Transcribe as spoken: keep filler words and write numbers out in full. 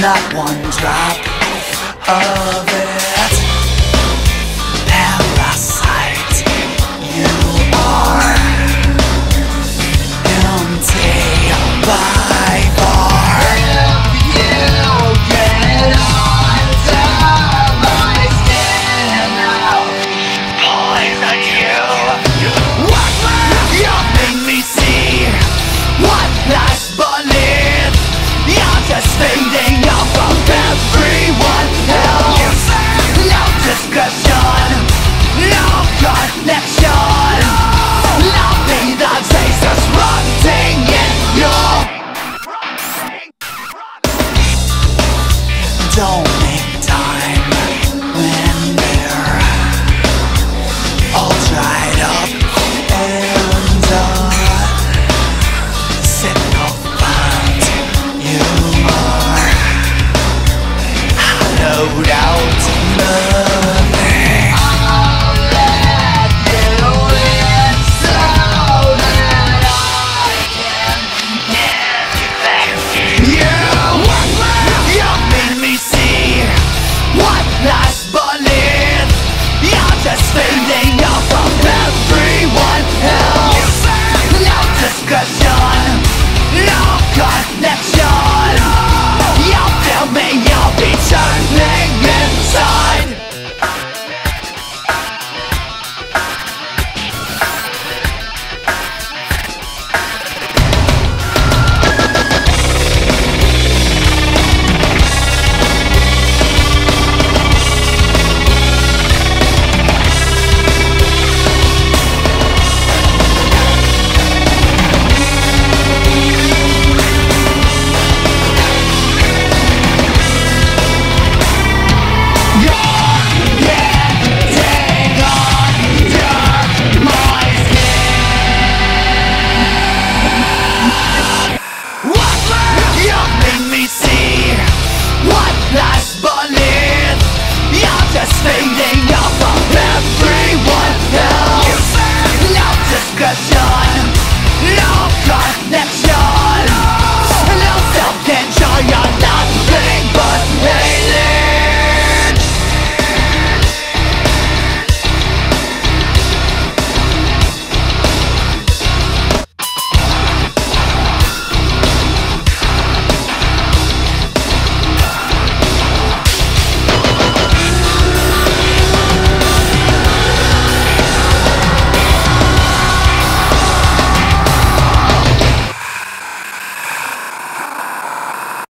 not one drop of it. Parasite, you are empty by far. If you get under my skin, I'll poison you. You make me see what lies beneath. You're just fading off from everyone else. No description, no connection. Nothing that takes us rotting in you. Don't make time when we're all dried up and uh, sycophant. You are hollowed out nothing. I'll let you in so that I can get you back. You, you made me see what lies beneath. You're just fading off from everyone else. No discussion, no connection. You feel me, you'll be turning inside. Fading off from everyone else. No discussion, no contact.